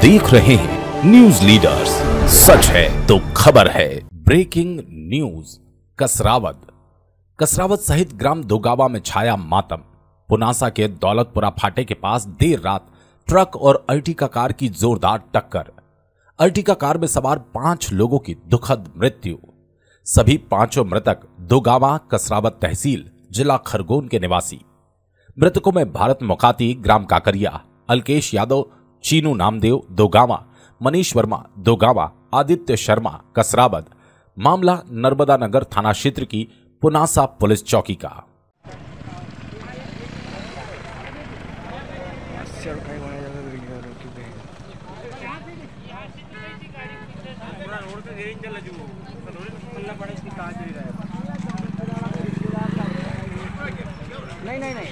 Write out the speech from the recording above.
देख रहे हैं न्यूज लीडर्स, सच है तो खबर है। Breaking news. कसरावद सहित ग्राम दोगावा में छाया मातम। पुनासा के दौलतपुरा फाटे के पास देर रात ट्रक और अर्टिगा कार की जोरदार टक्कर। अर्टिगा कार में सवार 5 लोगों की दुखद मृत्यु। सभी 5 मृतक दोगावा कसरावद तहसील जिला खरगोन के निवासी। मृतकों में भारत मोकाती ग्राम काकरिया, अलकेश यादव चीनू नामदेव दोगावा, मनीष वर्मा दोगावा, आदित्य शर्मा कसरावद। मामला नर्मदा नगर थाना क्षेत्र की पुनासा पुलिस चौकी का। नहीं